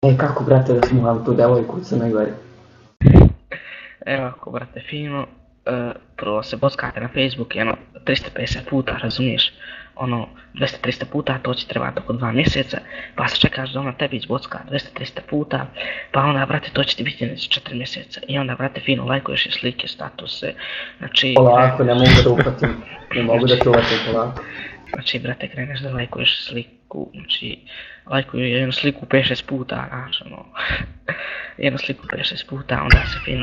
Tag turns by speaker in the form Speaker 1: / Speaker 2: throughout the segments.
Speaker 1: Kako, brate, da smo vam tu devojku u Crnoj Gori?
Speaker 2: Evo ako, brate, fino, prvo se bockate na Facebook, 350 puta, razumiješ? 200-300 puta, to će trebati oko 2 mjeseca, pa se čekaš da ona tebi izbocka 200-300 puta, pa onda, brate, to će ti biti 4 mjeseca. I onda, brate, fino lajkuješ i slike, statuse, znači...
Speaker 1: Polako, ne mogu da upatim, ne mogu da čuvatim polako.
Speaker 2: Znači, brate, kreneš da lajkuješ sliku, znači, lajkuju jednu sliku 5-6 puta, znaš, jednu sliku 5-6 puta, onda se fino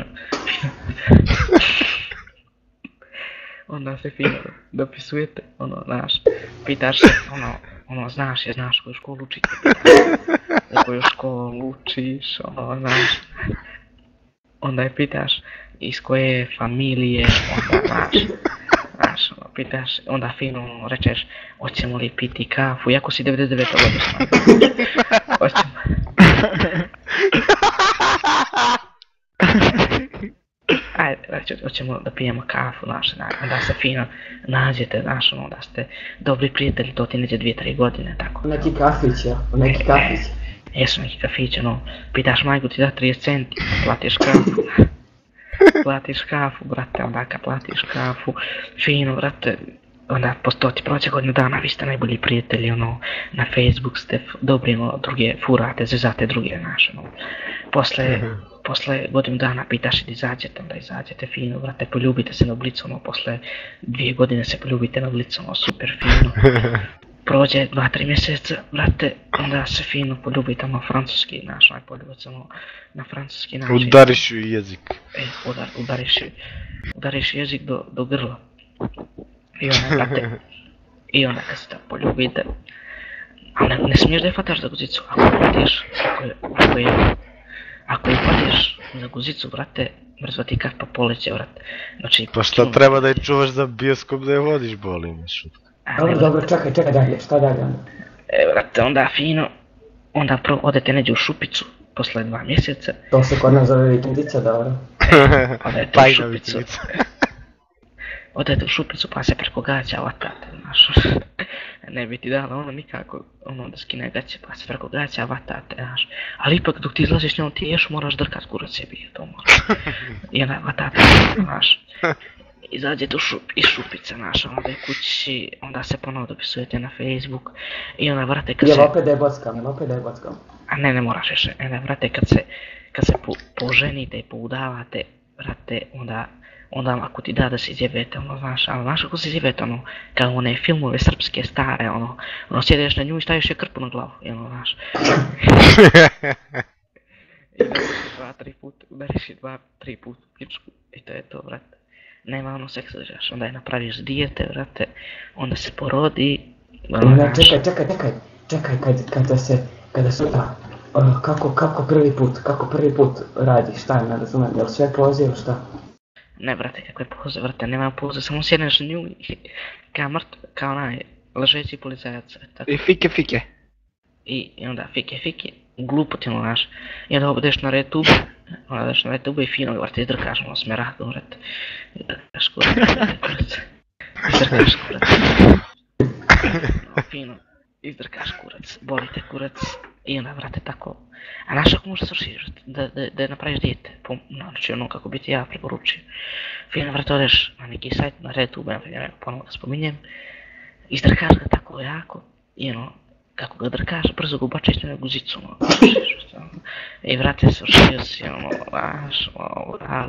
Speaker 2: onda se fino dopisujete, znaš, pitaš se, znaš koju školu učiš, u koju školu učiš, znaš, onda je pitaš iz koje familije, onda, znaš, pitaš, onda fino rečeš, hoćemo li piti kafu, iako si 99. godišnja, ajde, hoćemo da pijemo kafu, znaš, onda se fino nađete, znaš, da ste dobri prijatelji, to ti neđe 2-3 godine, tako.
Speaker 1: Neki kafić, ja, neki kafić.
Speaker 2: Jesu neki kafić, pitaš majku ti da 30 centi, platiš kafu. Platiš kafu, brate, onda kad platiš kafu, fino, brate, onda to ti prođe godinu dana, vi ste najbolji prijatelji, na Facebook ste dobri, druge furate, zezate druge, znaš, posle godinu dana pitaš i da izađete, onda izađete fino, brate, poljubite se na Blicu, posle 2 godine se poljubite na Blicu, super fino. Prođe 2-3 mjeseca, brate, onda se fino poljubite francuski, znaš, poljubite se na francuski način.
Speaker 3: Udariš ju jezik.
Speaker 2: Udariš jezik do grla. I onda kad se tako poljubite, ali ne smiješ da je hvataš za guzicu, ako je hvatiš za guzicu, brate, mrtva ti kak pa poleće, brate.
Speaker 3: Pa šta treba da je čuvaš za bioskop da je vodiš, boli me šutka.
Speaker 1: Dobro, čekaj dalje, šta dalje onda?
Speaker 2: Brate, onda fino, onda odete neđe u šupicu, posle 2 mjeseca.
Speaker 1: To se kod nas zove vikendica, dobro.
Speaker 3: Tajna vikendica.
Speaker 2: Odete u šupicu pa se preko gaća vatate, znaš. Ne bi ti dala nikako, da skine gaće pa se preko gaća vatate, znaš. Ali ipak dok ti izlaziš s njom ti još moraš drkat kurac sebi, to moraš. I onda vatate, znaš. Izađete iz šupice, znaš, onda je kući, onda se ponovo dopisujete na Facebook. I onda, vrate, kad se...
Speaker 1: Jel opet da je bockam?
Speaker 2: A ne moraš više, vrate, kad se poženite i poudavate, vrate, onda ako ti da se izjebete, znaš, ali znaš ako se izjebete, kao one filmove srpske stare, sjedeš na nju i staviš je krpu na glavu, znaš. I udariš je 2-3 put u pičku i to je to, vrate. Nema seksa, znaš, onda je napraviš dijete, vrate, onda se porodi,
Speaker 1: Čekaj, kada se, kako prvi put radiš, šta ne razumem, jel sve poziv, šta?
Speaker 2: Ne, brate, kakve poze, vrate, nema poze, samo sjedneš na nju i kao onaj ležeći policajac.
Speaker 3: I fike.
Speaker 2: I onda fike, glupo ti znaš, i onda odeš na RedTube, i fino, vrate, izdrkaš smerakom, vrate, izdrkaš kurac, fino, izdrkaš kurac, boli te kurac, i onda, vrate, tako. A znaš ako možda svršiš, da napraviš dijete, znači kako bi ti ja preporučio. Fino, vrate, odeš na neki sajt, na RedTube, ponovo da spominjem, izdrkaš ga tako jako, i kako ga drkaš, brzo ga ubačiš na guzicu, i vrate, svršio si, znaš,